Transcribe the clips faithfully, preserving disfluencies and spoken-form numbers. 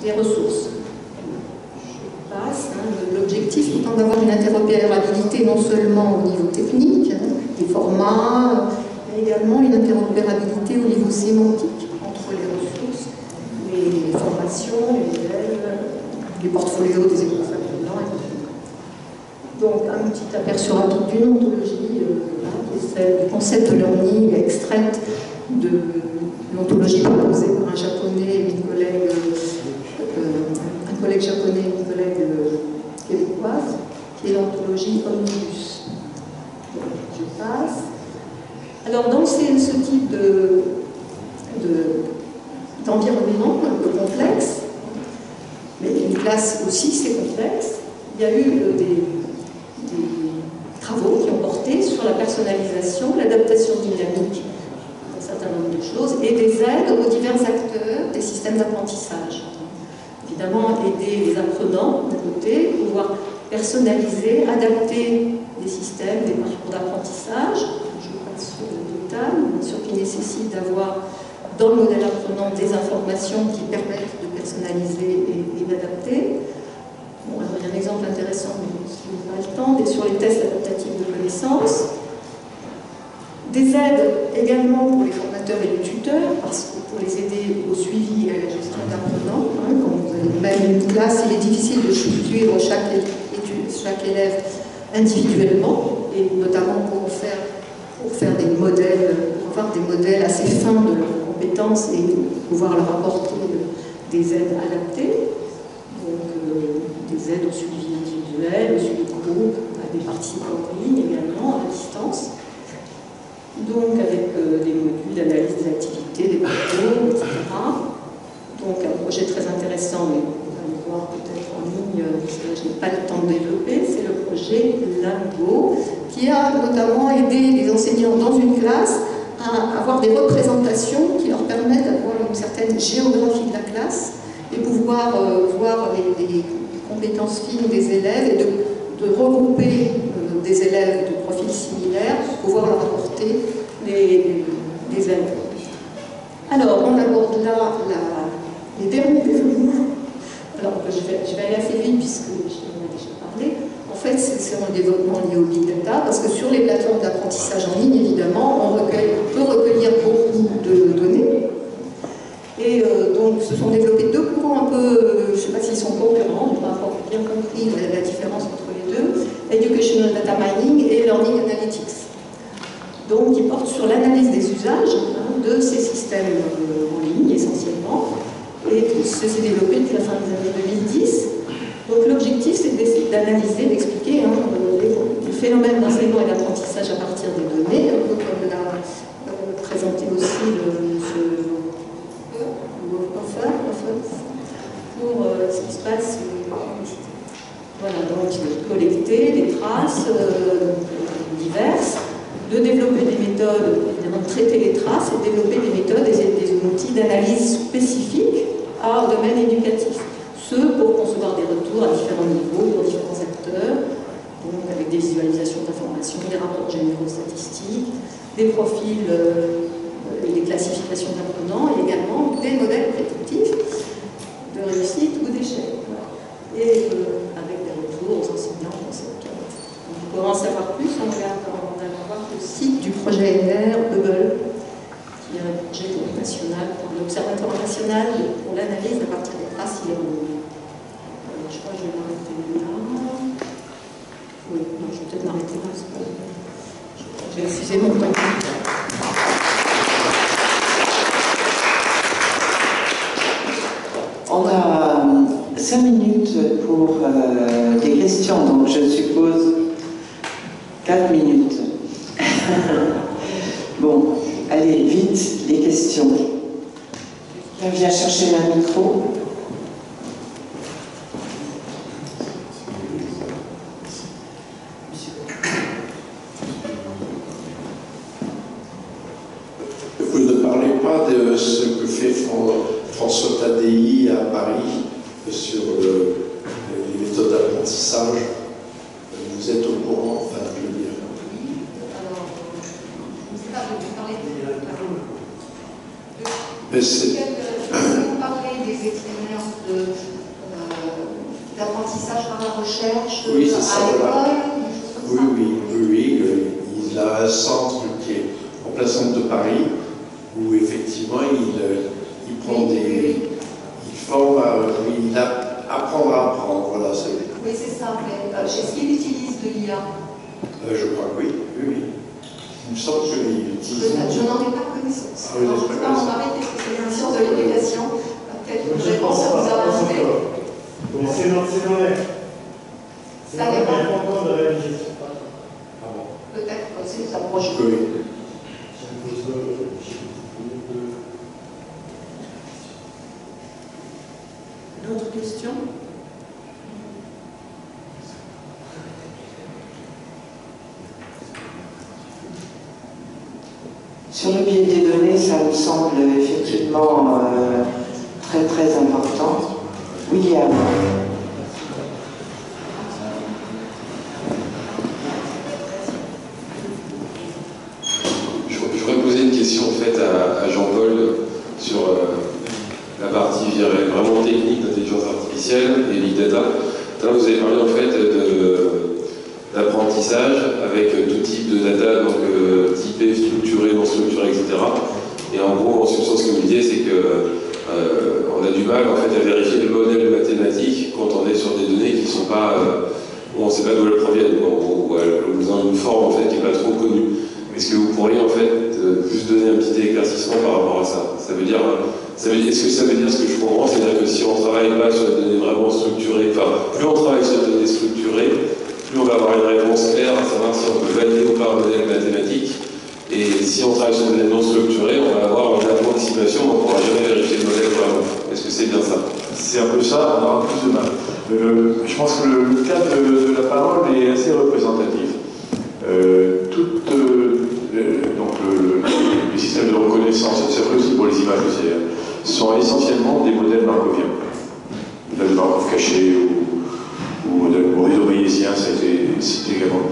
les ressources. Je passe. Hein, l'objectif étant d'avoir une interopérabilité non seulement au niveau technique, hein, des formats, mais également une interopérabilité au niveau sémantique entre les ressources, les formations, les modèles, les portfolios des écoles apprenants, et cetera. Donc un petit aperçu rapide d'une ontologie euh, qui est celle du concept de learning extraite de l'ontologie proposée par un japonais et une collègue, euh, un collègue japonais et une collègue euh, québécoise, qui est l'ontologie Omnibus. Donc, je passe. Alors, dans ces, ce type de, de, d'environnement un peu complexe, mais une classe aussi, c'est complexe, il y a eu euh, des, des travaux qui ont porté sur la personnalisation, l'adaptation dynamique d'un certain nombre de choses et des aides aux divers acteurs des systèmes d'apprentissage. Évidemment, aider les apprenants d'un côté, pouvoir personnaliser, adapter des systèmes, des parcours d'apprentissage. Je passe sur le détail, bien sûr, qui nécessite d'avoir dans le modèle apprenant des informations qui permettent de personnaliser et, et d'adapter. Bon, alors, il y a un exemple intéressant, mais je n'ai pas le temps, sur les tests adaptatifs de connaissances. Des aides également pour les formateurs et les tuteurs, parce que pour les aider au suivi et à la gestion d'apprenants, hein, quand vous avez même une classe, il est difficile de suivre chaque, étude, chaque élève individuellement, et notamment pour faire, pour faire des modèles, pour avoir des modèles assez fins de leurs compétences et pouvoir leur apporter des aides adaptées, donc euh, des aides au suivi individuel, au suivi de groupe, à des participants en ligne également, à distance. Donc avec euh, des modules d'analyse des activités, des parcours, et cetera. Donc un projet très intéressant, mais on va le voir peut-être en ligne, parce que là je n'ai pas le temps de développer, c'est le projet Lingo, qui a notamment aidé les enseignants dans une classe à avoir des représentations qui leur permettent d'avoir une certaine géographie de la classe et pouvoir euh, voir les, les compétences fines des élèves et de, de regrouper euh, des élèves de profils similaires pour pouvoir leur apporter les, les aides. Alors, on aborde là la, les derniers développements. Alors, je vais, je vais aller assez vite puisque je en ai déjà parlé. En fait, c'est un développement lié au big data parce que sur les plateformes d'apprentissage en ligne, évidemment, on, recueille, on peut recueillir beaucoup de données. Et euh, donc, se sont développés deux courants un peu, euh, je ne sais pas s'ils sont concurrents, je n'ai pas encore bien compris la, la différence entre les deux, Educational Data Mining et Learning Analytics. Donc, qui portent sur l'analyse des usages hein, de ces systèmes euh, en ligne, essentiellement, et ça s'est développé depuis la fin des années deux mille dix. Donc, l'objectif, c'est d'essayer d'analyser, d'expliquer hein, les, les phénomènes d'enseignement et d'apprentissage à partir des données, un peu comme l'a euh, présenté aussi le, ce pour euh, ce qui se passe. Euh, voilà, donc collecter des traces euh, diverses, de développer des méthodes, évidemment de traiter les traces et de développer des méthodes et des, des outils d'analyse spécifiques à domaine éducatif. Ce pour concevoir des retours à différents niveaux, pour différents acteurs, donc avec des visualisations d'informations, des rapports généraux statistiques, des profils euh, et des classifications d'apprenants, et également des modèles prédictifs de réussite ou d'échec. Et euh, avec des retours aux enseignants, concepteurs. Donc, pour en savoir plus, on va allant voir le site du projet N R, Hubble, qui est un projet national, l'Observatoire national pour l'analyse à partir des traces ironiques. Alors, je crois que je vais m'arrêter là. Oui, non, je vais peut-être m'arrêter là. Je vais excuser mon temps. On a cinq minutes pour euh, des questions, donc je suppose quatre minutes. Bon, allez, vite, les questions. Quelqu'un vient chercher un micro. Vous ne parlez pas de ce que fait François Tadei à Paris sur le, les méthodes d'apprentissage. Vous êtes au courant, enfin, je veux dire. Alors, je ne sais pas, vous parlez de... Mais c'est... Vous parlez des expériences de l'apprentissage par la recherche Oui, c'est à ça, l'école, voilà. des choses comme Oui, ça. oui, oui, oui. euh, Il a un centre qui est en plein centre de Paris, où effectivement il, euh, il prend des. Il forme, à, oui, il a, apprendre à apprendre, voilà. Oui, c'est ça, mais euh, est-ce qu'il utilise de l'I A? Euh, je crois que oui, oui, oui. Il me semble qu'il utilise. Je n'en ai pas connaissance. Ah oui, Alors, je ne sais pas mon mari qui est spécialisé en sciences de l'éducation. Peut-être une réponse à vous apporter. Mais c'est dans c'est dans l'air. C'est Ça dans l'air, dépend. il n'y a pas encore de réalisation. Peut-être que c'est sa prochaine. Oui. D'autres questions? Sur le biais des données, ça me semble effectivement euh, très très important. William. Je, je voudrais poser une question en fait à, à Jean-Paul sur euh, la partie je dirais, vraiment technique d'intelligence artificielle et big data. Tout à l'heure, vous avez parlé en fait d'apprentissage avec tout type de data, donc euh, typé, structuré, non structuré, et cetera. Et en gros, en substance, ce que vous disiez, c'est que euh, on a du mal en fait à vérifier le modèle mathématique quand on est sur des données qui ne sont pas, euh, où on ne sait pas d'où elles proviennent, ou, ou elles ont une forme en fait qui n'est pas trop connue. Est-ce que vous pourriez en fait euh, juste donner un petit éclaircissement par rapport à ça? Ça veut dire, ça veut, est-ce que ça veut dire ce que je comprends, c'est-à-dire que si on ne travaille pas sur des données vraiment structurées, enfin, plus on travaille sur des données structurées, plus on va avoir une réponse claire à savoir si on peut valider ou pas un modèle mathématique. Et si on travaille sur des données non structurées, on va avoir une approximation, on ne pourra jamais vérifier le modèle vraiment. Est-ce que c'est bien ça? C'est un peu ça, on aura plus de mal. Le, je pense que le, le cas de, de la parole est assez représentatif. Euh, tout, euh, donc le, le, les systèmes de reconnaissance, c'est vrai aussi pour les images aussi, hein, sont essentiellement des modèles markoviens. Modèles Markov cachés ou, ou modèles bayésiens, ça a été cité également.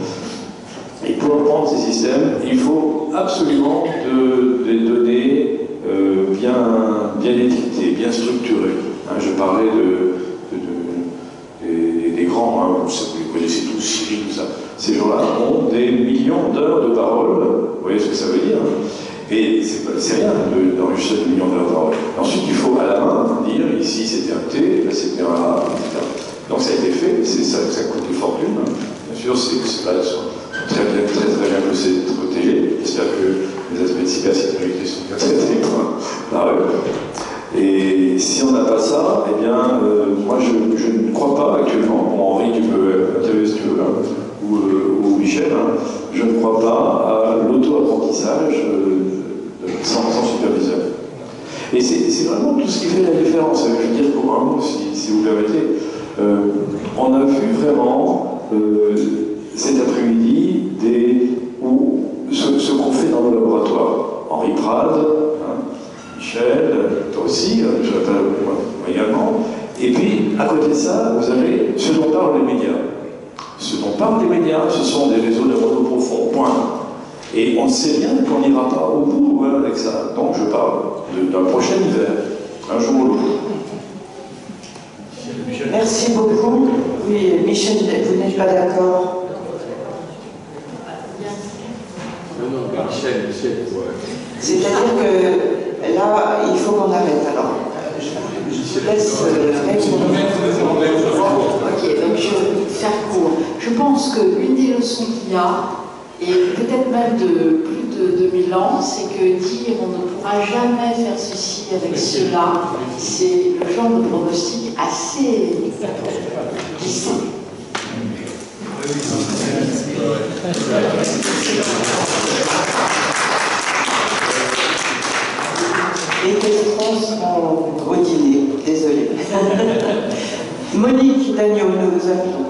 Et pour apprendre ces systèmes, il faut absolument de, des données euh, bien, bien étiquetées, bien structurées. Hein, je parlais de, de, de, des, des grands, hein, vous les connaissez tous, Siri, tout ça. Ces gens-là ont des millions d'heures de paroles, vous voyez ce que ça veut dire, hein. Et c'est rien d'enregistrer de, des millions d'heures de paroles. Ensuite, il faut à la main dire, ici c'était un T, là c'était un A, et cetera. Donc ça a été fait, ça, ça coûte une fortune, hein. Bien sûr, c'est pas très bien, très très bien que c'est protégé. J'espère que les aspects de cybersécurité sont bien traités par eux. Et si on n'a pas ça, eh bien, euh, moi je, je ne crois pas actuellement, bon, Henri, tu peux intervenir si tu veux, hein, ou, euh, ou Michel, hein, je ne crois pas à l'auto-apprentissage euh, sans, sans superviseur. Et c'est vraiment tout ce qui fait la différence. Je veux dire pour un mot, si, si vous permettez. Euh, on a vu vraiment euh, cet après-midi des, où, ce, ce qu'on fait dans nos laboratoires. Henri Prade, hein, Michel, toi aussi, je l'appelle moi également. Et puis, à côté de ça, vous avez ce dont parlent les médias. Ce dont parlent les médias, ce sont des réseaux de réseaux profonds, point. Et on sait bien qu'on n'ira pas au bout hein, avec ça. Donc je parle d'un prochain hiver, un jour ou l'autre. Merci beaucoup. Oui, Michel, vous n'êtes pas d'accord? Non, non, Michel, Michel. C'est-à-dire que là, il faut qu'on arrête. Alors, je, je vous laisse euh, répondre. Ok, donc je vais faire court. Je pense qu'une des leçons qu'il y a, et peut-être même de plus de deux mille ans, c'est que dire on ne pourra jamais faire ceci avec cela, c'est le genre de pronostic assez glissé. Les questions seront au dîner, désolé. Monique Dagneau, nous vous appelons.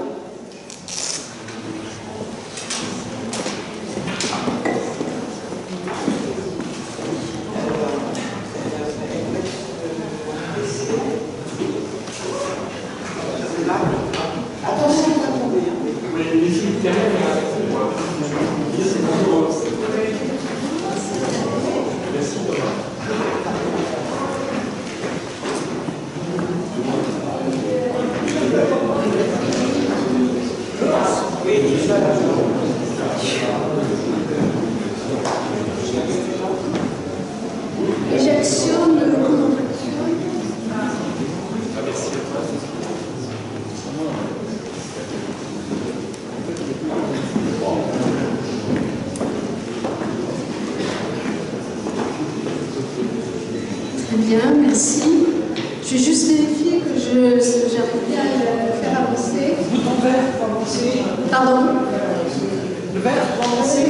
bien, merci. Je vais juste vérifier que j'arrive bien à le faire avancer. Bouton vert pour avancer. Pardon? Le vert pour avancer.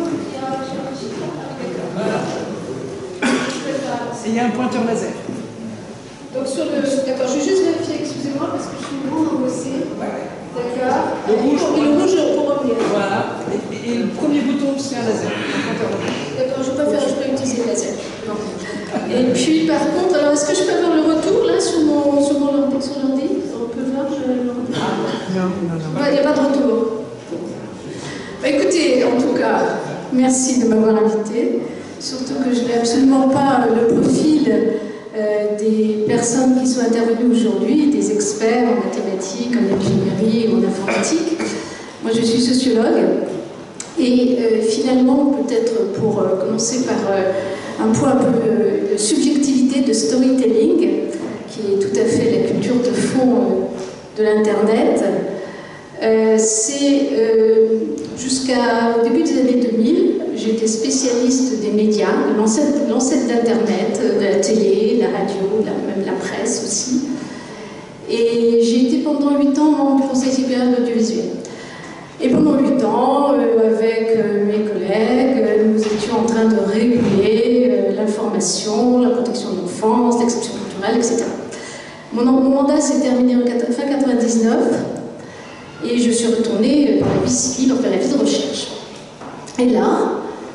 Voilà. Et il y a un pointeur laser. Donc sur le... D'accord, je vais juste vérifier, excusez-moi, parce que je suis vraiment embossée. D'accord. Le rouge, et le rouge pour revenir. Voilà. Et, et le premier bouton, c'est un laser. D'accord, je préfère, je peux utiliser le laser. Non. Et puis par contre, alors est-ce que je peux avoir le retour là sur mon sur mon ordi, sur l'ordi? On peut voir l'ordi? Non, non, non. Il n'y a pas de retour. Bah, écoutez, en tout cas, merci de m'avoir invité. Surtout que je n'ai absolument pas le profil euh, des personnes qui sont intervenues aujourd'hui, des experts en mathématiques, en ingénierie, en informatique. Moi, je suis sociologue. Et euh, finalement, peut-être pour euh, commencer par euh, un point un peu euh, de subjectivité de storytelling, qui est tout à fait la culture de fond euh, de l'Internet, euh, c'est euh, jusqu'au début des années deux mille, j'étais spécialiste des médias, de l'ancêtre d'Internet, de la télé, la radio, la, même la presse aussi. Et j'ai été pendant huit ans membre du Conseil supérieur de l'audiovisuel. Et pendant huit ans, euh, avec euh, mes collègues, euh, nous étions en train de réguler euh, l'information, la protection de l'enfance, l'exception culturelle, et cetera. Mon, mon mandat s'est terminé en fin quatre-vingt-dix-neuf et je suis retournée dans la vie civile, enfin la vie de recherche. Et là,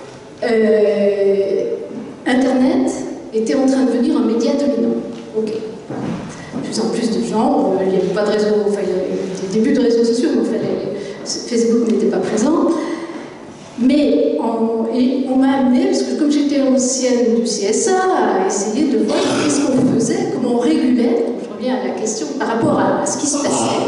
euh, Internet était en train de devenir un média dominant. Ok. De plus en plus de gens, euh, il n'y avait pas de réseau, enfin il y avait des débuts de réseaux sociaux, mais enfin, les, Facebook n'était pas présent. Mais on, et on m'a amené, parce que comme j'étais ancienne du C S A, à essayer de voir qu'est-ce qu'on faisait, comment on régulait, je reviens à la question, par rapport à, à ce qui se passait.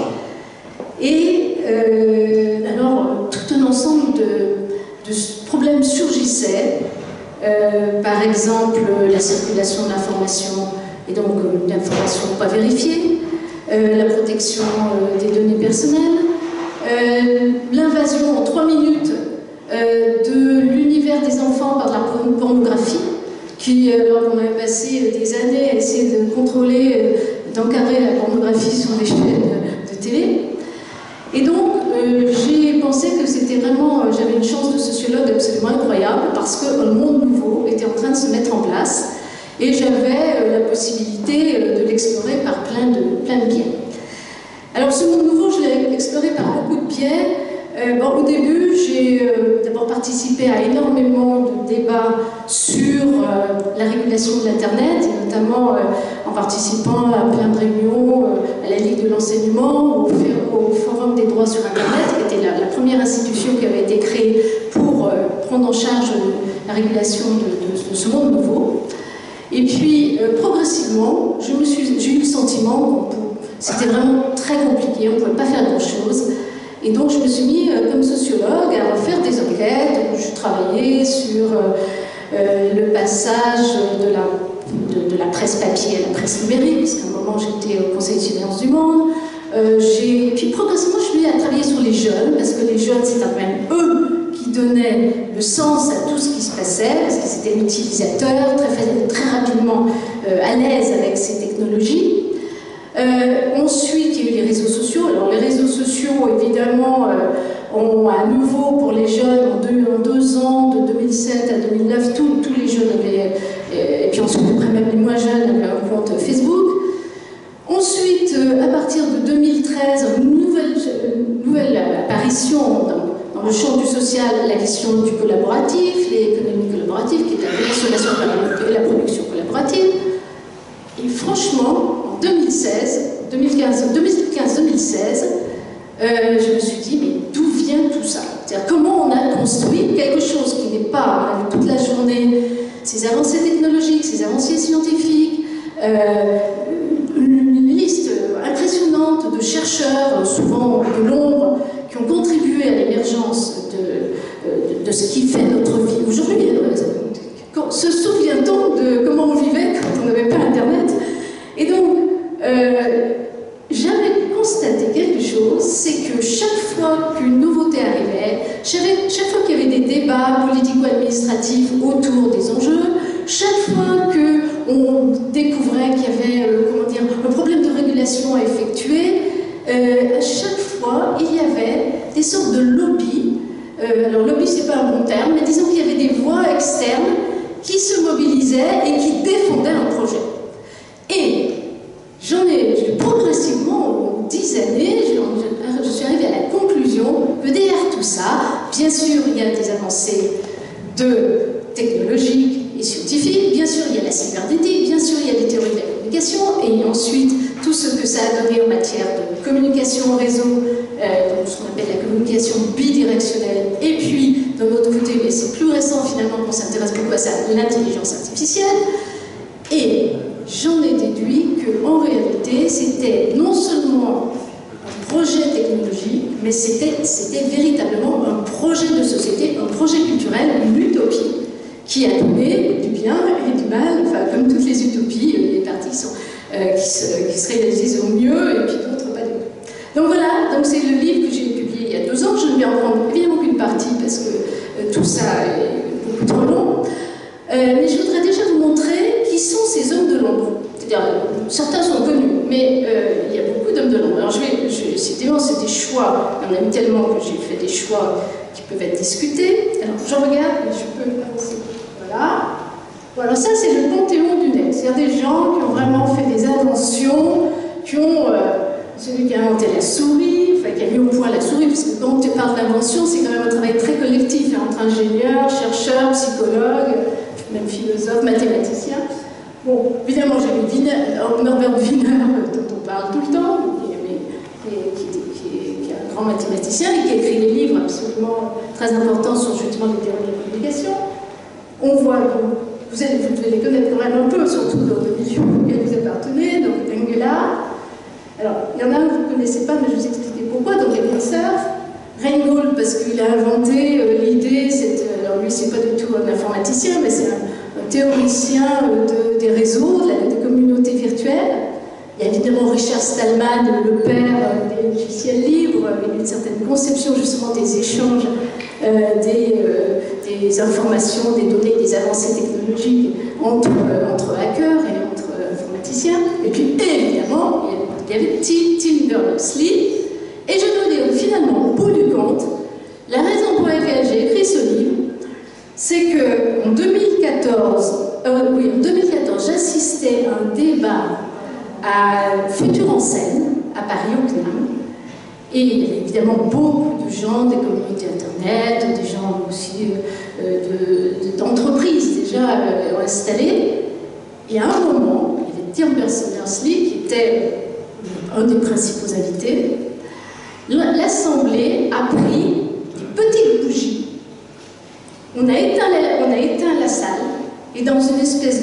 Et euh, alors, tout un ensemble de, de problèmes surgissaient. Euh, par exemple, la circulation de l'information, et donc euh, l'information pas vérifiée, euh, la protection euh, des données personnelles, euh, l'invasion en trois minutes euh, de l'univers des enfants par de la pornographie, qui, alors qu'on avait passé des années à essayer de contrôler, euh, d'encadrer la pornographie sur les chaînes de, de télé. Et donc, euh, j'ai pensé que c'était vraiment, euh, j'avais une chance de sociologue absolument incroyable, parce que le monde nouveau était en train de se mettre en place, et j'avais euh, la possibilité euh, de l'explorer par plein de, plein de biais. Alors, ce monde nouveau, je l'ai exploré par beaucoup de biais. Euh, bon, au début, j'ai euh, d'abord participé à énormément de débats sur euh, la régulation de l'Internet, et notamment euh, en participant à plein de réunions, euh, à la Ligue de l'enseignement, au, au Forum des droits sur Internet, qui était la, la première institution qui avait été créée pour euh, prendre en charge euh, la régulation de, de, de ce monde nouveau. Et puis, euh, progressivement, je me suis, j'ai eu le sentiment que c'était vraiment très compliqué, on ne pouvait pas faire grand-chose. Et donc, je me suis mis, euh, comme sociologue, à faire des enquêtes. Je travaillais sur euh, euh, le passage de la, de, de la presse papier à la presse numérique, parce qu'à un moment, j'étais au Conseil de surveillance du monde. Euh, j'ai... Puis, progressivement, je suis mis à travailler sur les jeunes, parce que les jeunes, c'est quand même eux qui donnaient le sens à tout ce qui se passait, parce que c'était l'utilisateur, très, très rapidement euh, à l'aise avec ces technologies. Euh, ensuite, il y a eu les réseaux sociaux. Alors, les réseaux sociaux, évidemment, euh, ont à nouveau, pour les jeunes, en deux, en deux ans, de deux mille sept à deux mille neuf, tous, tous les jeunes avaient, euh, et puis ensuite, après même les moins jeunes, avaient un compte Facebook. Ensuite, euh, à partir de deux mille treize, une nouvelle, une nouvelle apparition dans, dans le champ du social, la question du collaboratif, l'économie collaborative, qui est la consommation et la production collaborative. Et franchement, deux mille seize, deux mille quinze, deux mille quinze, deux mille seize, euh, je me suis dit, mais d'où vient tout ça? C'est-à-dire, comment on a construit quelque chose qui n'est pas, on a vu toute la journée, ces avancées technologiques, ces avancées scientifiques, euh, une liste impressionnante de chercheurs, souvent de l'ombre, qui ont contribué à l'émergence de, de, de ce qui fait notre vie aujourd'hui. Se souvient-on de comment on vivait quand on n'avait pas Internet? Et donc, euh, j'avais constaté quelque chose, c'est que chaque fois qu'une nouveauté arrivait, chaque, chaque fois qu'il y avait des débats politico-administratifs autour des enjeux, chaque fois qu'on découvrait qu'il y avait euh, comment dire, un problème de régulation à effectuer, euh, à chaque fois, il y avait des sortes de lobbies. Euh, alors, lobby, c'est pas un bon terme, mais disons qu'il y avait des voix externes qui se mobilisaient et qui défendaient un projet. Et j'en ai progressivement, en dix années, je, je suis arrivée à la conclusion que derrière tout ça, bien sûr, il y a des avancées de technologiques et scientifiques, bien sûr, il y a la cybernétique, bien sûr, il y a les théories de la communication, et ensuite, tout ce que ça a donné en matière de communication au réseau, euh, ce qu'on appelle la communication bidirectionnelle, et puis, d'un autre côté, mais c'est plus récent finalement qu'on s'intéresse beaucoup à ça, l'intelligence artificielle, et j'en ai déduit qu'en réalité, c'était non seulement un projet technologique, mais c'était véritablement un projet de société, un projet culturel, une utopie, qui a donné du bien et du mal, enfin, comme toutes les utopies, les parties sont, euh, qui, se, qui se réalisent au mieux, et puis d'autres pas du tout. Donc voilà, donc c'est le livre que j'ai publié il y a deux ans, je ne vais en prendre évidemment qu'une partie, parce que euh, tout ça est beaucoup trop long, euh, mais je voudrais déjà vous montrer qui sont ces hommes de l'ombre. C'est-à-dire, certains sont connus, mais euh, il y a beaucoup d'hommes de l'ombre. Alors, je vais, je, c'est des choix, il y en a eu tellement que j'ai fait des choix qui peuvent être discutés. Alors, je regarde, mais je peux avancer. Voilà. Voilà, ça, c'est le panthéon du net. C'est-à-dire des gens qui ont vraiment fait des inventions, qui ont... Euh, celui qui a inventé la souris, enfin, qui a mis au point la souris, parce que quand on parle d'invention, c'est quand même un travail très collectif, hein, entre ingénieurs, chercheurs, psychologues, même philosophes, mathématiciens. Bon, évidemment, j'ai mis Wiener, Norbert Wiener, dont on parle tout le temps, mais, mais, qui, qui, qui est un grand mathématicien et qui a écrit des livres absolument très importants sur justement les théories de la communication. On voit, donc, vous, allez, vous devez les connaître quand même un peu, surtout dans le milieu auquel vous appartenez, donc Engela. Alors, il y en a un que vous ne connaissez pas, mais je vais vous expliquer pourquoi. Donc, il y a bien Cerf, Reingold, parce qu'il a inventé euh, l'idée, alors lui, c'est pas du tout un informaticien, mais c'est un un théoricien de, des réseaux, de la, des communautés virtuelles. Il y a évidemment Richard Stallman, le père des logiciels libres, avec une certaine conception justement des échanges, euh, des, euh, des informations, des données, des avancées technologiques entre, euh, entre hackers et entre euh, informaticiens. Et puis évidemment, il y avait Tim, Tim Berners-Lee. Et je dois dire finalement, au bout du compte, la raison pour laquelle j'ai écrit ce livre, c'est qu'en deux mille quatorze, euh, oui, en deux mille quatorze, j'assistais à un débat à Futur en scène, à Paris, au C N A M, et il y avait évidemment beaucoup de gens des communautés Internet, des gens aussi euh, d'entreprises de, de, déjà euh, installées, et à un moment, il y avait Tim Berners-Lee qui était un des principaux invités. L'Assemblée a pris des petites bougies. On a, éteint la, on a éteint la salle, et dans une espèce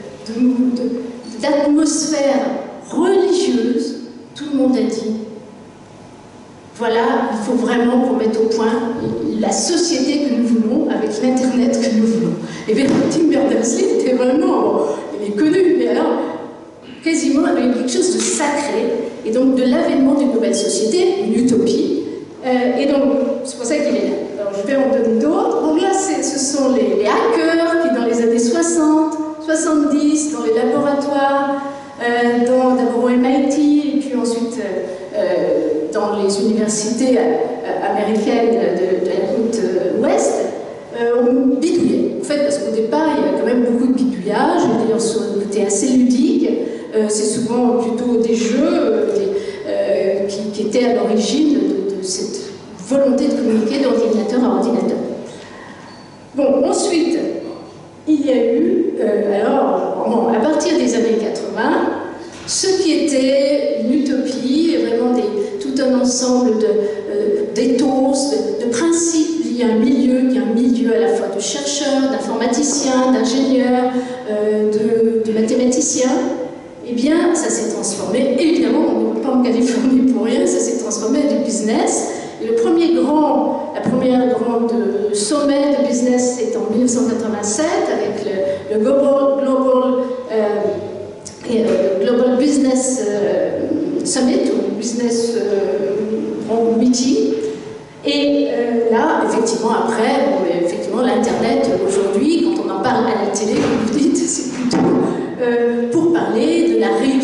d'atmosphère religieuse, tout le monde a dit voilà, il faut vraiment qu'on mette au point la société que nous voulons avec l'Internet que nous voulons. Et bien, Tim Berners-Lee était vraiment, bon, il est connu, mais alors, quasiment avec quelque chose de sacré, et donc de l'avènement d'une nouvelle société, une utopie. Euh, et donc, c'est pour ça qu'il est là. Alors, je vais en donner d'autres. Donc là, ce sont les, les hackers qui, dans les années soixante, soixante-dix, dans les laboratoires, euh, d'abord au M I T, et puis ensuite euh, dans les universités euh, américaines de, de la côte euh, ouest, euh, ont bidouillé. En fait, parce qu'au départ, il y a quand même beaucoup de bidouillage, d'ailleurs, sur le côté assez ludique. Euh, c'est souvent plutôt des jeux euh, des, euh, qui, qui étaient à l'origine de, de cette volonté de communiquer d'ordinateur à ordinateur. Bon, ensuite, il y a eu, euh, alors, bon, à partir des années quatre-vingts, ce qui était une utopie, vraiment des, tout un ensemble d'éthos, de, de, de principes liés à un milieu, qui est un milieu à la fois de chercheurs, d'informaticiens, d'ingénieurs, euh, de, de mathématiciens, eh bien, ça s'est transformé, évidemment, on n'est pas en Californie pour rien, ça s'est transformé en du business. Et le premier grand, la première grande sommet de business, c'est en mille neuf cent quatre-vingt-sept, avec le, le Global, Global, euh, et, euh, Global Business euh, Summit, ou Business euh, Meeting. Et euh, là, effectivement, après, bon, effectivement, l'Internet, aujourd'hui, quand on en parle à la télé, comme vous dites, c'est plutôt euh, pour parler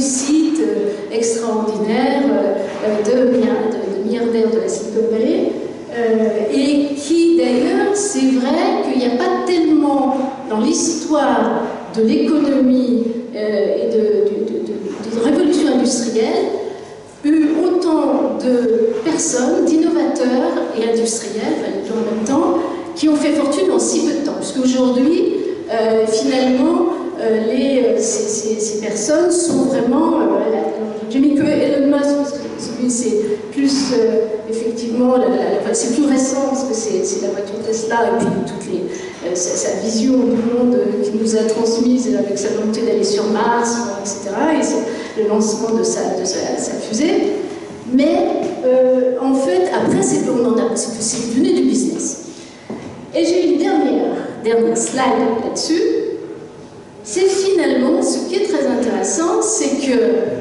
réussite euh, extraordinaire euh, de, de, de milliardaires de la Silicon Valley, euh, et qui d'ailleurs, c'est vrai qu'il n'y a pas tellement dans l'histoire de l'économie euh, et de, de, de, de, de révolution industrielle eu autant de personnes, d'innovateurs et industriels, enfin, les deux en même temps, qui ont fait fortune en si peu de temps. Parce qu'aujourd'hui, euh, finalement, euh, les, ces, ces, ces personnes sont vraiment... Euh, j'ai mis que Elon Musk, parce que celui c'est plus, euh, effectivement, la, la, c'est plus récent, parce que c'est la voiture Tesla, et puis toutes les, euh, sa, sa vision du monde euh, qu'il nous a transmise avec sa volonté d'aller sur Mars, et cetera. Et c'est le lancement de sa, de sa, sa fusée. Mais, euh, en fait, après, c'est devenu du business. Et j'ai une dernière, dernière slide là-dessus. C'est finalement, ce qui est très intéressant, c'est que,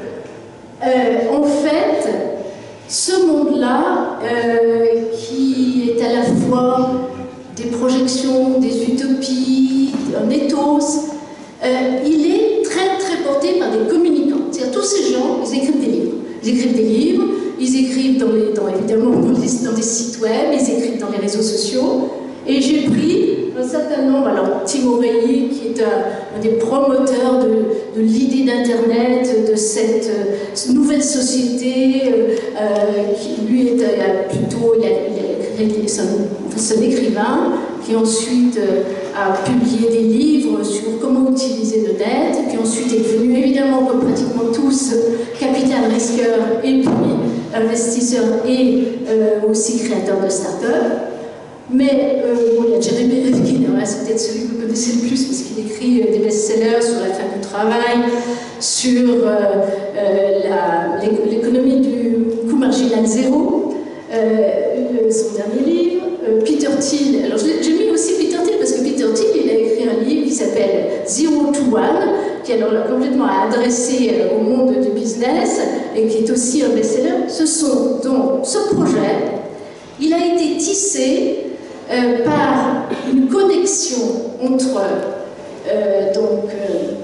euh, en fait, ce monde-là, euh, qui est à la fois des projections, des utopies, un ethos, euh, il est très très porté par des communicants. C'est-à-dire tous ces gens, ils écrivent des livres. Ils écrivent des livres, ils écrivent dans les, dans, évidemment dans, les, dans des sites web, ils écrivent dans les réseaux sociaux. Et j'ai pris un certain nombre, alors Tim O'Reilly, qui est un, un des promoteurs de, de l'idée d'Internet, de cette euh, nouvelle société, euh, qui lui est euh, plutôt, il a, il a, c'est un, un écrivain, qui ensuite euh, a publié des livres sur comment utiliser le net, et puis ensuite est devenu, évidemment, comme pratiquement tous, capital risqueur, et puis investisseur, et euh, aussi créateur de start-up. Mais euh, bon, il y a Jeremy Rifkin, c'est peut-être celui que vous connaissez le plus parce qu'il écrit euh, des best-sellers sur la fin du travail, sur euh, euh, l'économie du coût marginal zéro, euh, son dernier livre. Euh, Peter Thiel, alors j'ai mis aussi Peter Thiel parce que Peter Thiel, il a écrit un livre qui s'appelle Zero to One, qui est alors complètement adressé euh, au monde du business et qui est aussi un best-seller. Ce sont donc ce projet, il a été tissé Euh, par une connexion entre euh, donc, euh,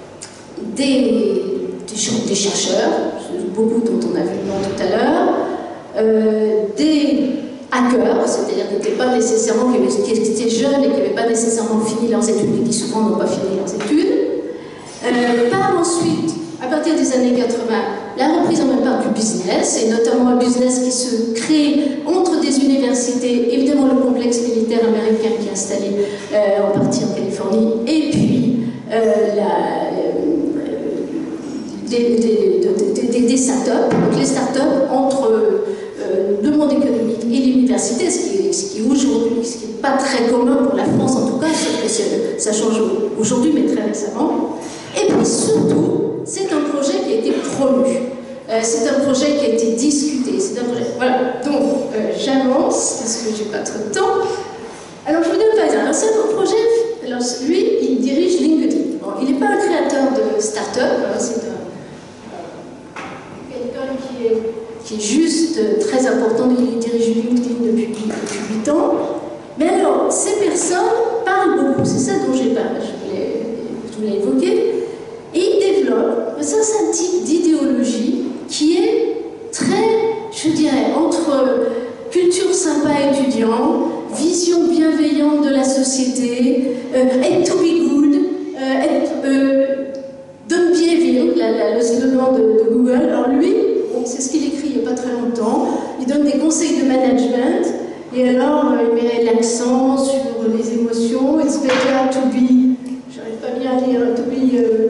des, des, des chercheurs, beaucoup dont on a vu le nom tout à l'heure, euh, des hackers, c'est-à-dire qui n'étaient pas nécessairement, qui étaient jeunes et qui n'avaient pas nécessairement fini leurs études, et qui souvent n'ont pas fini leurs études, euh, par ensuite, à partir des années quatre-vingts, la reprise en même temps du business, et notamment un business qui se crée entre des universités, évidemment le complexe militaire américain qui est installé euh, en partie en Californie, et puis euh, la, euh, des, des, des, des, des startups, donc les startups entre euh, le monde économique et l'université, ce qui, ce qui aujourd'hui, ce qui n'est pas très commun pour la France en tout cas, sauf que ça change aujourd'hui, mais très récemment. Et puis surtout, c'est un projet qui a été promu. Euh, c'est un projet qui a été discuté. C'est un projet. Voilà. Donc, euh, j'avance parce que j'ai pas trop de temps. Alors, je vous donne par exemple. Alors, c'est un projet. Alors, lui, il dirige LinkedIn. Bon, il n'est pas un créateur de start-up. Hein, c'est quelqu'un qui est, qui est juste très important. Il dirige LinkedIn depuis, depuis huit ans. Mais alors, ces personnes parlent beaucoup. C'est ça dont j'ai parlé. Je voulais évoquer. Et il développe un certain type d'idéologie qui est très, je dirais, entre culture sympa étudiant, vision bienveillante de la société, euh, and to be good, euh, and, euh, don't be evil, la, la, le slogan de, de Google. Alors lui, bon, c'est ce qu'il écrit il n'y a pas très longtemps, il donne des conseils de management, et alors euh, il met l'accent sur les émotions. It's better to be, j'arrive pas bien à lire, to be... Euh,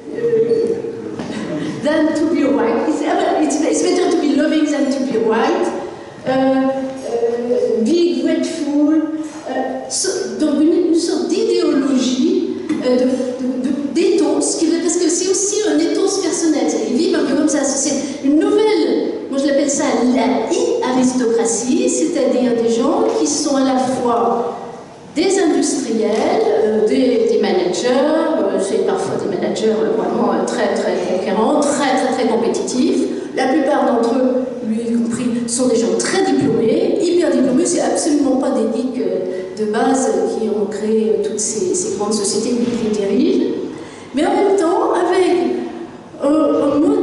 than to be right. It's, it's better to be loving than to be right. Uh, uh, be grateful. Uh, so, donc une, une sorte d'idéologie, euh, d'éthos, parce que c'est aussi un ethos personnel. Ils vivent un peu comme ça. C'est une nouvelle, moi je l'appelle ça la e-aristocratie, c'est-à-dire des gens qui sont à la fois des industriels, euh, des, des managers, euh, c'est parfois des managers euh, vraiment euh, très très conquérants, très très très compétitifs. La plupart d'entre eux, lui y compris, sont des gens très diplômés, hyper diplômés. C'est absolument pas des geeks euh, de base qui ont créé euh, toutes ces, ces grandes sociétés qui les dirigent. Mais en même temps, avec euh, un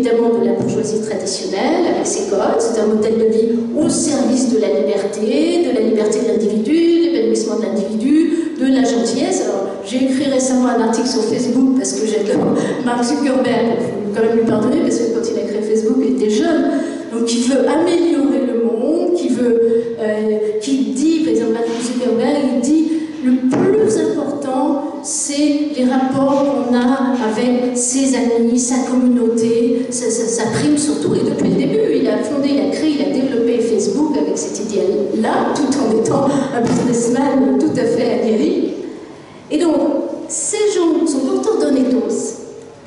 évidemment de la bourgeoisie traditionnelle, avec ses codes. C'est un modèle de vie au service de la liberté, de la liberté de l'individu, l'épanouissement de l'individu, de la gentillesse. Alors, j'ai écrit récemment un article sur Facebook parce que j'adore Mark Zuckerberg, il faut quand même lui pardonner parce que quand il a créé Facebook, il était jeune. Donc, il veut améliorer le monde, qui veut, euh, qui dit, par exemple, Mark Zuckerberg, il dit le plus important, c'est les rapports qu'on a avec ses amis, sa communauté, ça, ça, ça prime surtout. Et depuis le début, il a fondé, il a créé, il a développé Facebook avec cet idéal-là, tout en étant un businessman tout à fait aguerri. Et donc, ces gens sont porteurs d'un ethos.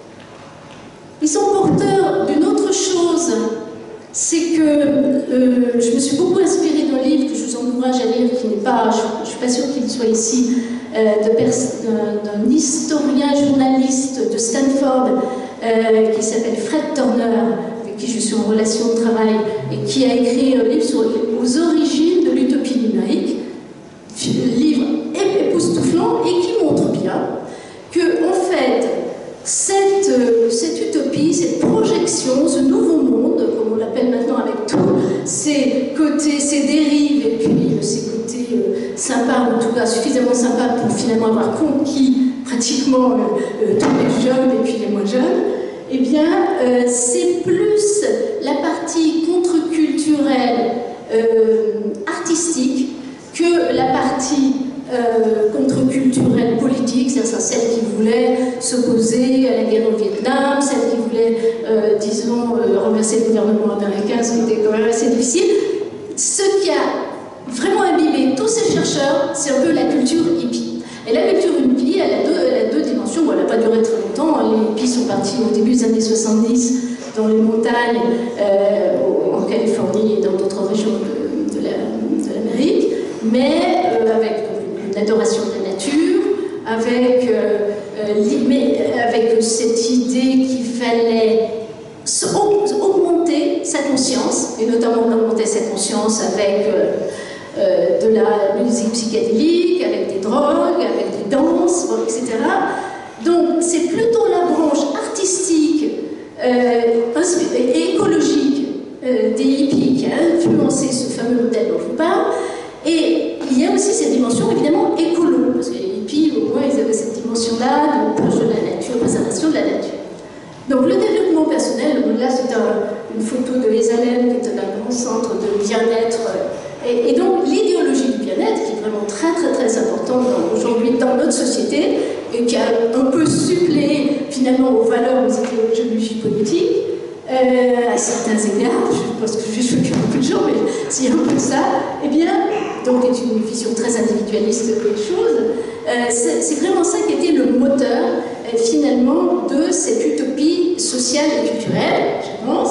Ils sont porteurs d'une autre chose. C'est que euh, je me suis beaucoup inspirée d'un livre que je vous encourage à lire, qui n'est pas, je ne suis pas sûre qu'il soit ici, euh, d'un historien journaliste de Stanford euh, qui s'appelle Fred Turner, avec qui je suis en relation de travail, et qui a écrit un livre sur, aux origines de l'utopie numérique, un livre époustouflant et qui montre bien que, en fait, Cette, euh, cette utopie, cette projection, ce nouveau monde, comme on l'appelle maintenant avec tous ces côtés, ces dérives et puis euh, ces côtés euh, sympas, en tout cas suffisamment sympas pour finalement avoir conquis pratiquement euh, euh, tous les jeunes et puis les moins jeunes, eh bien, euh, c'est plus la partie contre-culturelle euh, artistique que la partie Euh, contre-culturelle politique, c'est-à-dire celle qui voulait s'opposer à la guerre au Vietnam, celle qui voulait, euh, disons, euh, renverser le gouvernement américain, ce qui était quand même assez difficile. Ce qui a vraiment imbibé tous ces chercheurs, c'est un peu la culture hippie. Et la culture hippie, elle a deux, elle a deux dimensions. Bon, elle n'a pas duré très longtemps. Les hippies sont partis au début des années soixante-dix dans les montagnes, euh, en Californie et dans d'autres régions de, de l'Amérique, mais euh, avec l'adoration de la nature, avec, euh, euh, mais avec cette idée qu'il fallait augmenter sa conscience, et notamment augmenter sa conscience avec euh, euh, de la musique psychédélique, avec des drogues, avec des danses, bon, et cetera. Donc c'est plutôt la branche artistique euh, et écologique euh, des hippies qui a influencé ce fameux modèle dont je vous parle. Et il y a aussi cette dimension évidemment écolo, parce que les hippies, au moins, ils avaient cette dimension-là de proche de la nature, préservation de la nature. Donc le développement personnel, là c'est un, une photo de Les Halles, qui est un grand centre de bien-être, et, et donc l'idéologie du bien-être, qui est vraiment très très très importante aujourd'hui dans notre société, et qui a un peu suppléé finalement aux valeurs, aux idéologies politiques, Euh, à certains égards, je pense que je vais choquer beaucoup de gens, mais s'il y a un peu ça, eh bien, donc est une vision très individualiste des choses, euh, c'est vraiment ça qui était le moteur, euh, finalement, de cette utopie sociale et culturelle, je pense.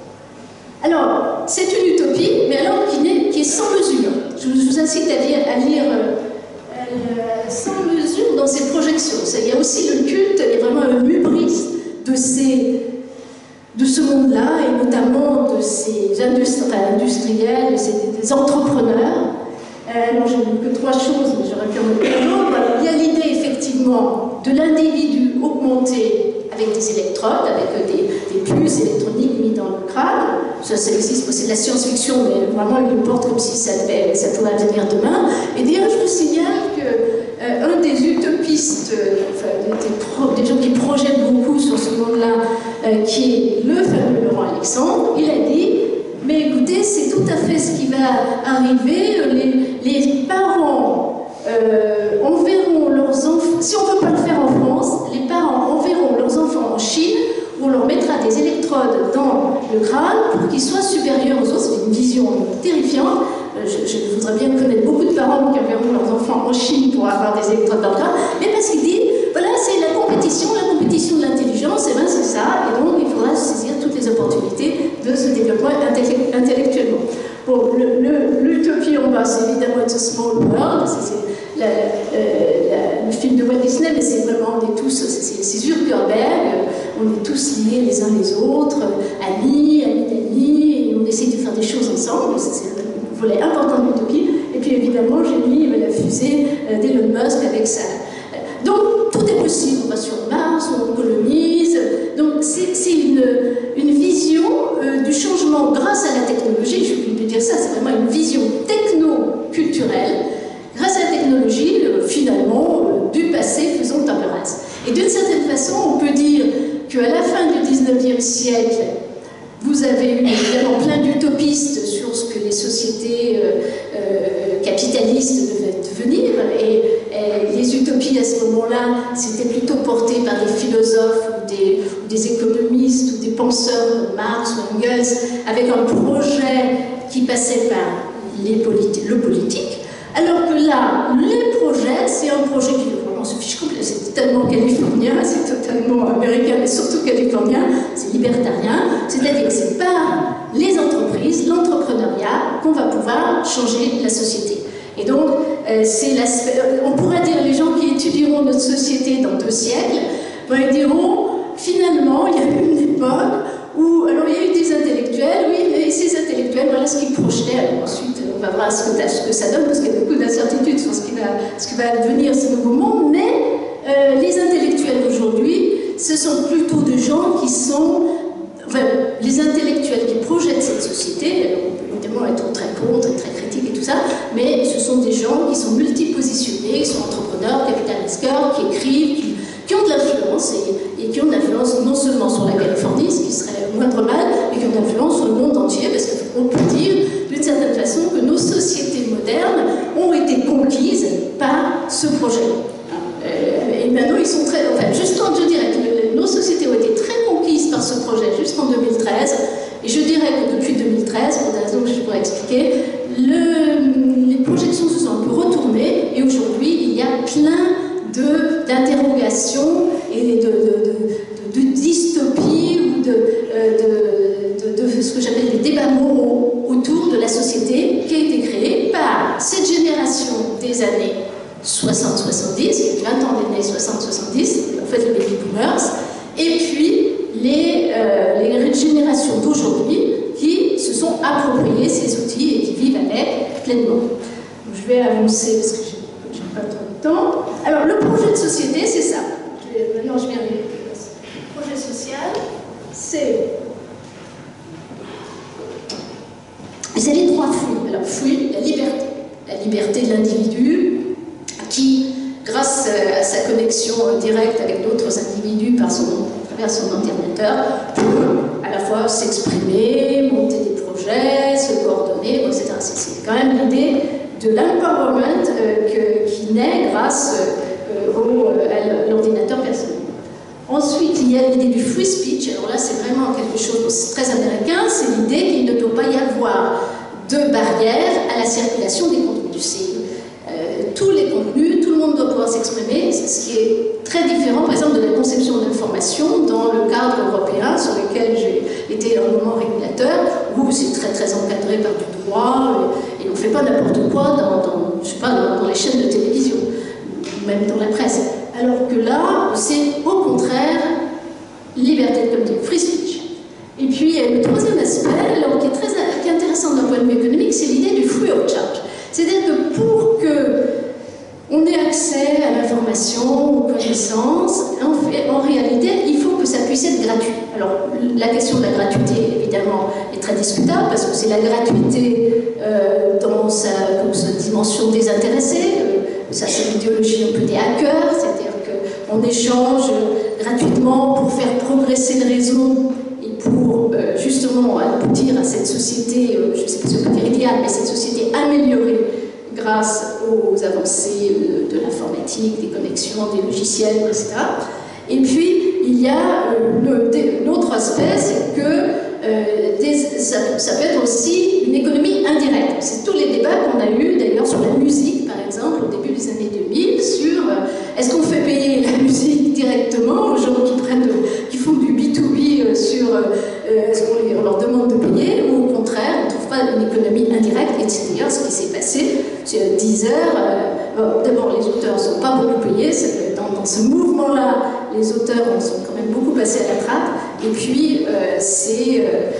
Alors, c'est une utopie, mais alors qui est, qui est sans mesure. Je vous, je vous incite à lire, à lire euh, sans mesure dans ses projections. Ça, il y a aussi le culte, il y a vraiment un hubris de ces... de ce monde-là, et notamment de ces industri enfin, industriels, de ces, des entrepreneurs. Euh, non, je n'ai que trois choses, mais j'aurais pu en mettre un autre. Il y a l'idée, effectivement, de l'individu augmenté avec des électrodes, avec des, des puces électroniques mises dans le crâne. Ça, ça existe, c'est de la science-fiction, mais vraiment, il le porte comme si ça, devait, ça pouvait advenir demain. Et d'ailleurs, je vous signale que euh, un des utopistes, euh, enfin, des, pro, des gens qui projettent beaucoup sur ce monde-là, euh, qui est le fameux Laurent Alexandre, il a dit, mais écoutez, c'est tout à fait ce qui va arriver, les, les parents euh, enverront leurs enfants, si on ne veut pas le faire en France, les parents enverront leurs enfants en Chine, où on leur mettra des électrodes dans le crâne pour qu'ils soient supérieurs aux autres. C'est une vision terrifiante. Je, je voudrais bien connaître beaucoup de parents qui enverront leurs enfants en Chine pour avoir des électrodes dans le crâne, mais parce qu'il dit, voilà, c'est la compétition, la compétition de l'intelligence, et bien c'est ça, et donc il faudra saisir toutes les opportunités de ce développement intellectuellement. Bon, l'utopie en bas, c'est évidemment It's a Small World, c'est la, euh, le film de Walt Disney, mais c'est vraiment, on est tous, c'est Zuckerberg, on est tous liés les uns les autres, amis, amis d'amis, et on essaie de faire des choses ensemble, c'est un volet important de l'utopie. Et puis évidemment, j'ai mis la fusée d'Elon Musk avec ça. Donc, tout est possible, on va sur Mars, on colonise, donc c'est une, une la fin du dix-neuvième siècle, vous avez eu évidemment plein d'utopistes sur ce que les sociétés euh, euh, capitalistes devaient devenir, et, et les utopies à ce moment-là, c'était plutôt porté par des philosophes ou des, ou des économistes ou des penseurs comme Marx ou Engels, avec un projet qui passait par les politi- le politique, alors que là, les projets, c'est un projet qui vraiment se fiche complètement, c'est tellement californien, c'est totalement américain, mais surtout californien, c'est libertarien, c'est-à-dire que c'est par les entreprises, l'entrepreneuriat, qu'on va pouvoir changer la société. Et donc, euh, c'est l'aspect, on pourrait dire, les gens qui étudieront notre société dans deux siècles, ben, ils diront, finalement, il y a eu une époque où, alors il y a eu des intellectuels, oui, mais ces intellectuels, voilà ce qu'ils projetaient. Alors ensuite, on va voir ce que, ce que ça donne, parce qu'il y a beaucoup d'incertitudes sur ce qui va, ce qui va devenir ce nouveau monde, mais euh, les intellectuels d'aujourd'hui, ce sont plutôt des gens qui sont, enfin, les intellectuels qui projettent cette société, on peut évidemment être très contre, très critique et tout ça, mais ce sont des gens qui sont multipositionnés, qui sont entrepreneurs, capitalistes, qui écrivent, qui, qui ont de l'influence, et, et qui ont de l'influence non seulement sur la Californie, ce qui serait moindre mal, mais qui ont de l'influence sur le monde entier, parce qu'on peut dire d'une certaine façon que nos sociétés modernes ont été conquises par ce projet. Et maintenant, ils sont très... Enfin, jusqu'en, je dirais que nos sociétés ont été très conquises par ce projet jusqu'en deux mille treize, et je dirais que depuis deux mille treize, pour des raisons que je pourrais expliquer, le, les projections se sont un peu retournées, et aujourd'hui, il y a plein d'interrogations et de, de, de, de, de dystopies ou de, de, de, de ce que j'appelle des débats moraux autour de la société qui a été créée par cette génération des années soixante soixante-dix, il y a vingt ans des années soixante soixante-dix, en fait les baby boomers, et puis les, euh, les générations d'aujourd'hui qui se sont appropriées ces outils et qui vivent avec pleinement. Donc, je vais avancer parce que je n'ai pas trop de temps. Alors le projet de société, c'est ça. Je vais, maintenant je vais arriver. Le projet social, c'est... C'est les trois fruits. Alors, fruit, la liberté. La liberté de l'individu qui, grâce à sa connexion directe avec d'autres individus par son, à travers son ordinateur, peut à la fois s'exprimer, monter des projets, se coordonner, et cetera. C'est quand même l'idée de l'empowerment euh, qui naît grâce euh, au, euh, à l'ordinateur personnel. Ensuite, il y a l'idée du free speech. Alors là, c'est vraiment quelque chose de très américain. C'est l'idée qu'il ne doit pas y avoir de barrière à la circulation des contenus. Euh, tous les contenus, tout le monde doit pouvoir s'exprimer, ce qui est très différent, par exemple, de la conception de l'information dans le cadre européen sur lequel j'ai été un moment régulateur, où c'est très très encadré par du droit, et, et on ne fait pas n'importe quoi dans, dans, je sais pas, dans, dans les chaînes de télévision, même dans la presse. Alors que là, c'est au contraire liberté de communiquer, free speech. Et puis, le troisième aspect, alors, qui est très qui est intéressant d'un point de vue économique, c'est l'idée du free of charge. C'est-à-dire que pour qu'on ait accès à l'information, aux connaissances, en, fait, en réalité, il faut que ça puisse être gratuit. Alors, la question de la gratuité, évidemment, est très discutable, parce que c'est la gratuité euh, dans sa, sa dimension désintéressée. Euh, ça, c'est l'idéologie un peu des hackers, c'est-à-dire qu'on échange gratuitement pour faire progresser le réseau et pour euh, justement aboutir à cette société, euh, je ne sais pas si on peut dire idéale, mais cette société améliorée grâce aux avancées de, de l'informatique, des connexions, des logiciels, et cetera. Et puis, il y a euh, l'autre aspect, c'est que euh, des, ça, ça peut être aussi une économie indirecte. C'est tous les débats qu'on a eus, d'ailleurs, sur la musique, par exemple, au début des années deux mille, sur euh, est-ce qu'on fait payer la musique directement aux gens qui, prennent de, qui font du B deux B sur euh, est-ce qu'on on leur demande de payer, ou au contraire, on ne trouve pas une économie indirecte. Et c'est d'ailleurs ce qui s'est passé. C'est Deezer, euh, d'abord les auteurs ne sont pas beaucoup payés, dans, dans ce mouvement-là, les auteurs en sont quand même beaucoup passés à la trappe, et puis euh, c'est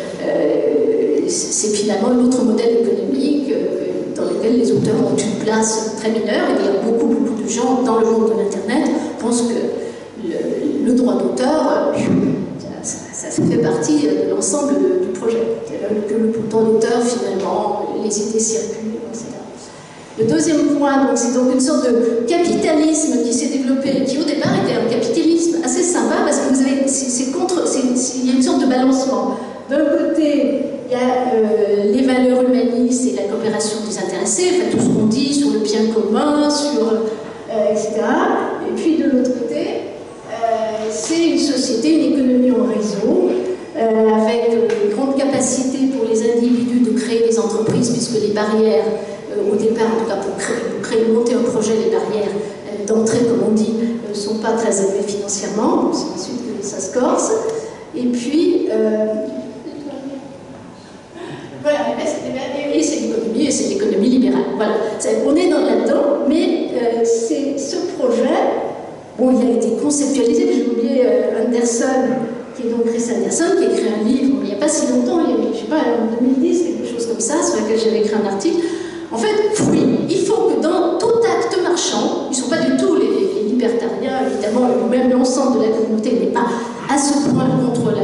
euh, finalement un autre modèle économique euh, dans lequel les auteurs ont une place très mineure, et il y a beaucoup, beaucoup de gens dans le monde de l'Internet pensent que le, le droit d'auteur, ça, ça, ça fait partie de l'ensemble du projet, que le droit d'auteur, finalement, les idées circulent, et cetera. Le deuxième point, c'est donc une sorte de capitalisme qui s'est développé, qui au départ était un capitalisme assez sympa, parce que vous avez c'est contre, il y a une sorte de balancement. D'un côté, il y a euh, les valeurs humanistes et la coopération désintéressée, enfin tout ce qu'on dit sur le bien commun, sur, euh, et cetera. Et puis de l'autre côté, euh, c'est une société, une économie en réseau, euh, avec une grande capacité pour les individus de créer des entreprises, puisque les barrières, euh, au départ, en tout cas pour créer, pour créer monter un projet, les barrières euh, d'entrée, comme on dit, ne euh, sont pas très élevées financièrement, c'est ensuite que ça se corse. Et puis, euh, voilà, et c'est l'économie, et c'est l'économie libérale. Voilà, on est dans là-dedans, mais euh, c'est ce projet, bon, il a été conceptualisé, j'ai oublié euh, Anderson, qui est donc Chris Anderson, qui a écrit un livre, il n'y a pas si longtemps, il y a, je sais pas, en deux mille dix, quelque chose comme ça, sur lequel j'avais écrit un article. En fait, fruit, il faut que dans tout acte marchand, ils ne sont pas du tout les, les libertariens, évidemment, ou même l'ensemble de la communauté n'est pas à ce point contre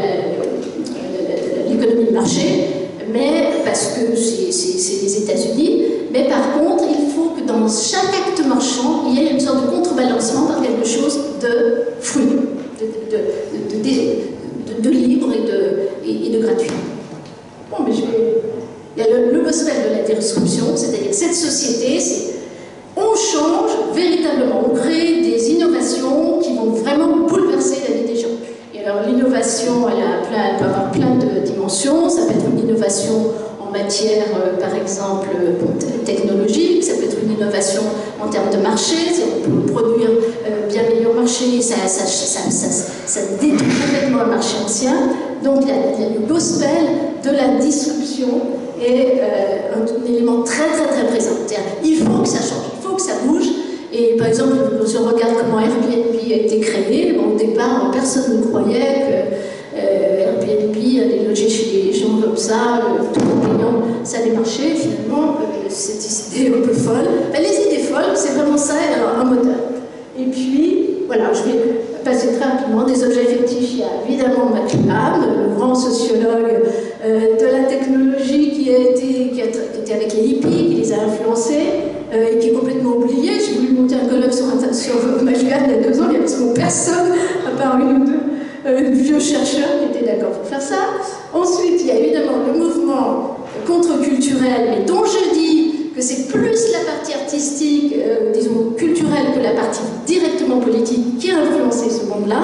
l'économie de marché, mais parce que c'est les États-Unis, mais par contre, il faut que dans chaque acte marchand, il y ait une sorte de contrebalancement par quelque chose de fruit, de, de, de, de, de, de libre et de, et, et de gratuit. Bon, mais je vais... Il y a le, le gospel de la disruption, c'est-à-dire cette société, c'est on change véritablement, on crée des innovations qui vont vraiment bouleverser la vie des gens. Et alors l'innovation, elle, elle peut avoir plein de dimensions, ça peut être une innovation en matière, euh, par exemple, euh, technologique, ça peut être une innovation en termes de marché, on peut produire euh, bien meilleur marché, ça, ça, ça, ça, ça détruit complètement un marché ancien. Donc il y, a, il y a le gospel de la disruption est euh, un, un élément très très très présent. Il faut que ça change, il faut que ça bouge. Et par exemple, je regarde comment Airbnb a été créé. Bon, au départ, personne ne croyait que euh, Airbnb allait loger chez les gens comme ça, euh, tout en payant, ça allait marcher. Finalement, euh, cette idée un peu folle. Ben, les idées folles, c'est vraiment ça, alors, un moteur. Et puis, voilà, je vais passer très rapidement. Des objets fictifs, il y a évidemment McLuhan, le grand sociologue euh, de la technologie qui a été, qui a été avec les hippies, qui les a influencés, euh, et qui est complètement oublié. J'ai voulu monter un colloque sur, sur McLuhan il y a deux ans, il n'y a absolument personne, à part une ou deux euh, vieux chercheurs qui étaient d'accord pour faire ça. Ensuite, il y a évidemment le mouvement contre-culturel, mais dont je dis que c'est plus la partie artistique, euh, disons culturelle, que la partie directement politique qui a influencé ce monde-là.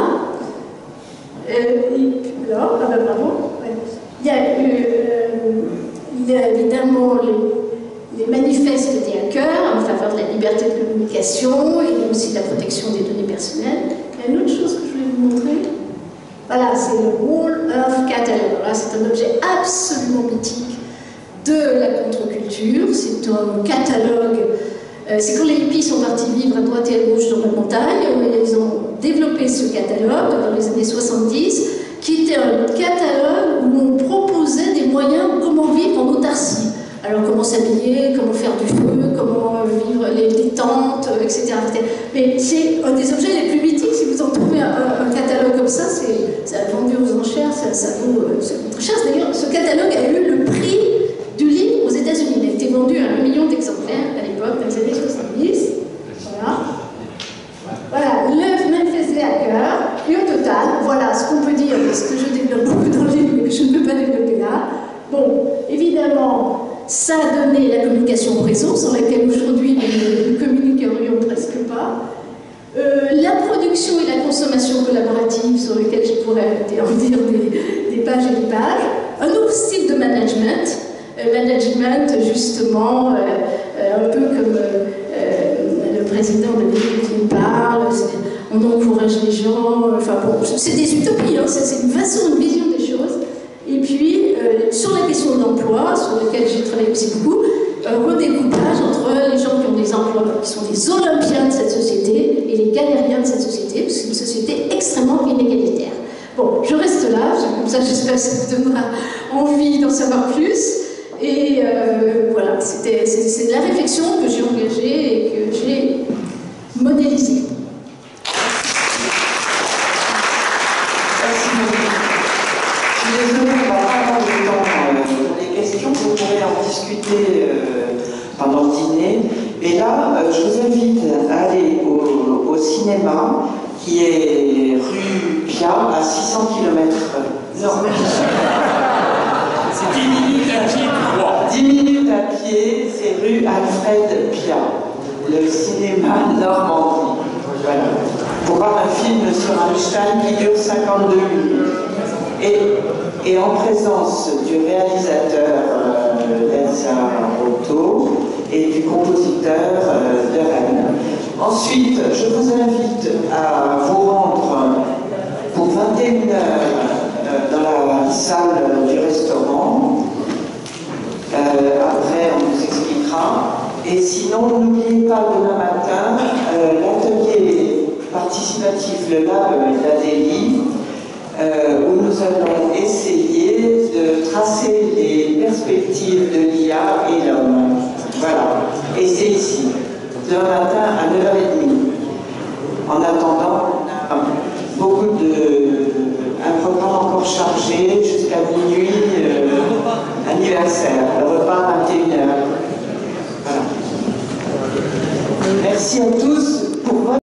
Euh, et puis là, ah ben bravo. Ouais. Il, y a, euh, il y a évidemment les, les manifestes des hackers en faveur de la liberté de communication et aussi de la protection des données personnelles. Il y a une autre chose que je voulais vous montrer. Voilà, c'est le Wall Earth Catalog. C'est un objet absolument mythique de la contre-culture. C'est un catalogue. Euh, c'est quand les hippies sont partis vivre à droite et à gauche dans la montagne. Ils ont développé ce catalogue dans les années soixante-dix, qui était un catalogue où on proposait des moyens de comment vivre en autarcie. Alors, comment s'habiller, comment faire du feu, comment vivre les, les tentes, et cetera, et cetera. Mais c'est un des objets les plus mythiques. Si vous en trouvez un, un, un catalogue comme ça, c'est vendu aux enchères, ça, ça, vaut, ça vaut très cher. D'ailleurs, ce catalogue a eu le prix du livre aux États-Unis. Il a été vendu à un million d'exemplaires à l'époque, dans les années soixante-dix. Voilà. Voilà, le manifeste des hackers. Et au total, voilà ce qu'on peut dire, parce que je développe beaucoup dans le livre, mais que je ne peux pas développer là. Bon, évidemment, ça a donné la communication au réseau, sans laquelle aujourd'hui nous ne communiquerions presque pas. Euh, la production et la consommation collaborative, sur lesquelles je pourrais en dire des, des pages et des pages. Un nouveau style de management. Euh, management, justement, euh, euh, un peu comme euh, euh, le président de l'U E qui parle, on encourage les gens, enfin bon, c'est des utopies, hein, c'est une façon, une vision des choses. Et puis, euh, sur la question de l'emploi, sur laquelle j'ai travaillé aussi beaucoup, un redécoupage entre les gens qui ont des emplois, qui sont des Olympiens de cette société, et les galériens de cette société, parce que c'est une société extrêmement inégalitaire. Bon, je reste là, comme ça j'espère que ça vous donnera envie d'en savoir plus. Et euh, voilà, c'est de la réflexion que j'ai engagée et que j'ai modélisée. Merci beaucoup. Je suis désolée, on va pas avoir le temps pour les questions, vous pourrez en discuter euh, pendant le dîner. Et là, euh, je vous invite à aller au, au cinéma qui est rue Pia à six cents kilomètres. Non, C'est dix minutes à pied, tu crois. dix minutes à pied, c'est rue Alfred Pia, le cinéma Normandie. Voilà. Pour voir un film sur Einstein qui dure cinquante-deux minutes. Et, et en présence du réalisateur euh, Elsa Otto et du compositeur euh, de Rennes. Ensuite, je vous invite à vous rendre pour vingt et une heures dans la salle du restaurant. Euh, après, on vous expliquera. Et sinon, n'oubliez pas demain matin euh, l'atelier participatif, le lab d'Adélie, euh, où nous allons essayer de tracer les perspectives de l'I A et l'homme. Voilà. Et c'est ici, demain matin à neuf heures trente. En attendant, on a beaucoup de... un programme encore chargé jusqu'à minuit, euh, anniversaire, le repas à vingt et une heures. Voilà. Merci à tous.